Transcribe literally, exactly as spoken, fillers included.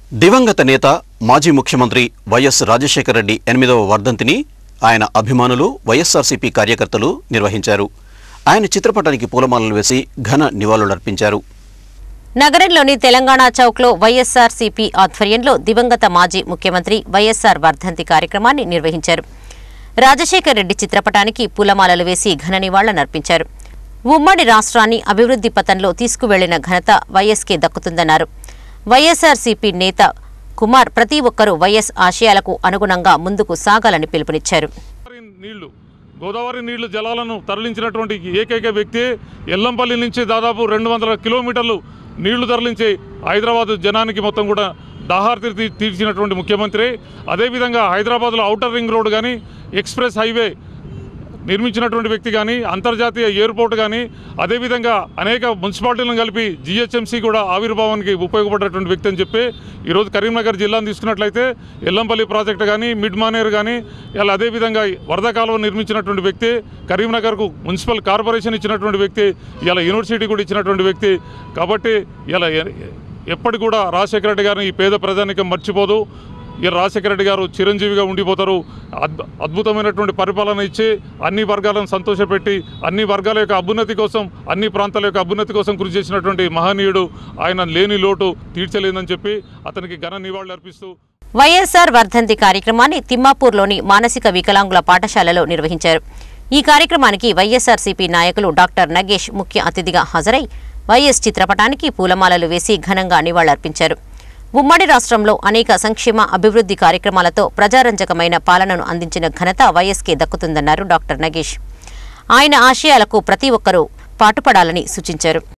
దివంగత నేత మాజీ ముఖ్యమంత్రి వైఎస్ రాజశేఖర రెడ్డి ఎనిమిదవ వర్ధంతిని ఆయన అభిమానులు వైఎస్ఆర్సీపీ కార్యకర్తలు నిర్వహించారు. ఆయన చిత్రపటానికి పూలమాలలు వేసి ఘన నివాళులర్పించారు. నగరంలోని తెలంగాణ చౌక్లో వైఎస్ఆర్సీపీ ఆధ్వర్యంలో దివంగత మాజీ ముఖ్యమంత్రి వైఎస్ఆర్ వర్ధంతి కార్యక్రమాన్ని నిర్వహించారు. రాజశేఖర రెడ్డి చిత్రపటానికి పూలమాలలు వేసి ఘన నివాళులర్పించారు. ఉమ్మడి రాష్ట్రాన్ని అభివృద్ధి పథంలో తీసుకువెళ్లిన ఘనత వైఎస్కే దక్కుతుందన్నారు. వైఎస్ఆర్సీపీ నేత కుమార్ ప్రతి ఒక్కరూ వైఎస్ ఆశయాలకు అనుగుణంగా ముందుకు సాగాలని పిలుపునిచ్చారు. గోదావరి నీళ్లు జలాలను తరలించినటువంటి ఏకైక వ్యక్తి ఎల్లంపల్లి నుంచి దాదాపు రెండు వందల కిలోమీటర్లు నీళ్లు తరలించి హైదరాబాద్ జనానికి మొత్తం కూడా దాహార్తి తీర్చినటువంటి ముఖ్యమంత్రి. అదేవిధంగా హైదరాబాద్లో ఔటర్ రింగ్ రోడ్ కానీ ఎక్స్ప్రెస్ హైవే నిర్మించినటువంటి వ్యక్తి కానీ అంతర్జాతీయ ఎయిర్పోర్ట్ కానీ అదేవిధంగా అనేక మున్సిపాలిటీలను కలిపి జిహెచ్ఎంసీ కూడా ఆవిర్భావానికి ఉపయోగపడేటువంటి వ్యక్తి అని చెప్పి ఈరోజు కరీంనగర్ జిల్లాను తీసుకున్నట్లయితే ఎల్లంపల్లి ప్రాజెక్టు కానీ మిడ్ మానేర్ కానీ ఇలా అదేవిధంగా వరద కాలువ నిర్మించినటువంటి వ్యక్తి, కరీంనగర్కు మున్సిపల్ కార్పొరేషన్ ఇచ్చినటువంటి వ్యక్తి, ఇలా యూనివర్సిటీ కూడా ఇచ్చినటువంటి వ్యక్తి. కాబట్టి ఇలా ఎప్పటికి కూడా రాజశేఖర రెడ్డి గారిని ఈ పేద ప్రజానికం మర్చిపోదు. ఈ రాజశేఖర రెడ్డి గారు చిరంజీవిగా ఉండిపోతారు. అద్భుతమైనటువంటి పరిపాలన ఇచ్చి అన్ని వర్గాలను సంతోషపెట్టి అన్ని వర్గాల యొక్క అభ్యున్నతి కోసం అన్ని ప్రాంతాల యొక్క అభ్యున్నతి కోసం కృషి చేసినటువంటి మహనీయుడు. ఆయన లేని లోటు తీర్చలేదని చెప్పి అతనికి ఘన నివాళులు అర్పిస్తూ వైఎస్ఆర్ వర్ధంతి కార్యక్రమాన్ని తిమ్మాపూర్లోని మానసిక వికలాంగుల పాఠశాలలో నిర్వహించారు. ఈ కార్యక్రమానికి వైఎస్ఆర్సీపీ నాయకులు డాక్టర్ నగేష్ ముఖ్య అతిథిగా హాజరై వైఎస్ చిత్రపటానికి పూలమాలలు వేసి ఘనంగా నివాళులర్పించారు. ఉమ్మడి రాష్ట్రంలో అనేక సంక్షేమ అభివృద్ధి కార్యక్రమాలతో ప్రజారంజకమైన పాలనను అందించిన ఘనత వైఎస్కే దక్కుతుందన్నారు డాక్టర్ నగేష్. ఆయన ఆశయాలకు ప్రతి ఒక్కరూ పాటుపడాలని సూచించారు.